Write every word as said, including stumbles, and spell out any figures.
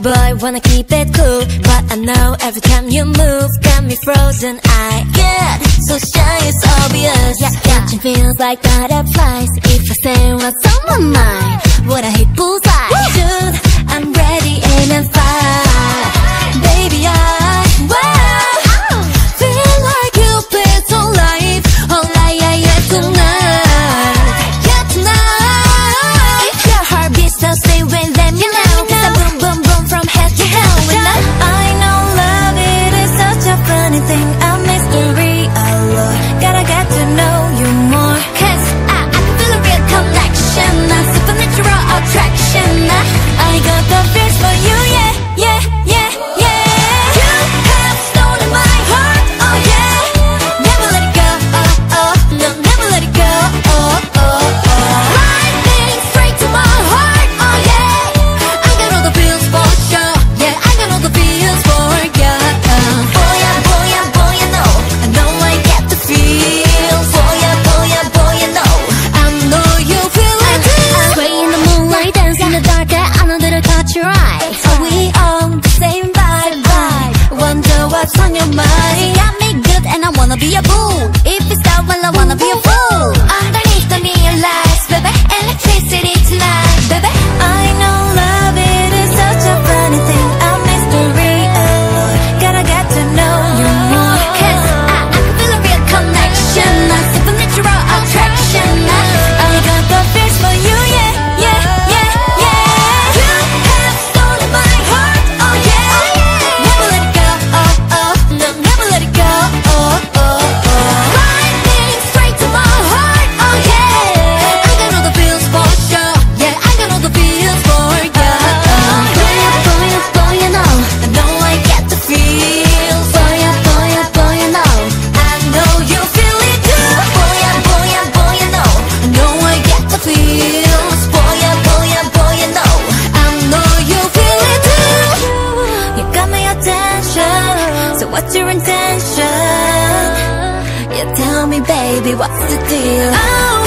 boy, wanna keep it cool, but I know every time you move, got me frozen. I get so shy, it's obvious. Yeah, catching feels like butterflies. If I say what's on my mind, would I hit bullseye? Dude, I'm ready, aim and fire. Baby, I wow, feel like Cupid's on life, on life, yeah, yeah, tonight, yeah, tonight. If your heart beats, so stay with them, you know. Cause I boom, boom, boom from head to toe. And I, I know love, it is such a funny thing, a mystery, oh Lord. Gotta get to know you more. Cause I, I can feel a real connection, a supernatural attraction. I, I got the feels for you, yeah, yeah, yeah, yeah. You have stolen my heart, oh yeah. Never let it go, oh, oh, no, never let it go, oh, oh, oh. Lightning straight to my heart, oh yeah. I got all the feels for sure, yeah, I got all the feels for ya. Boy, yeah, boy, yeah, boy, you know, I know I get the feels. Boy, yeah, boy, yeah, boy, you know, I know you feel it too. Sway in the moonlight, dance in the dark, I know that I caught your eye. Are we on the same vibe, vibe? Wonder what's on your mind. You got me good and I wanna be a fool. If it's that, well, I wanna be a fool. Underneath the neon lights, baby, electricity tonight, baby. I know love, it is such a funny thing, a mystery, oh Lord. Gotta get to know you more. Cause I, I can feel a real connection, a supernatural attraction. I, I got the feels for you, yeah, yeah, yeah, yeah. You have stolen my heart, oh yeah. Never let it go, oh, oh, no, never let it go, oh, oh, oh. Lightning straight to my heart, oh yeah. I got all the feels for sure, yeah, I got all the feels for ya. Boy, yeah, boy, yeah, boy, you know, I know I get the feels. Boy, yeah, boy, yeah, boy, you know, I know you feel it too. Boy, yeah, boy, yeah, boy, you know, I know I get the feels. Boy, yeah, boy, yeah, boy, you know, I know you feel it too. You got my attention, so what's your intention? You tell me, baby, what's the deal? Oh,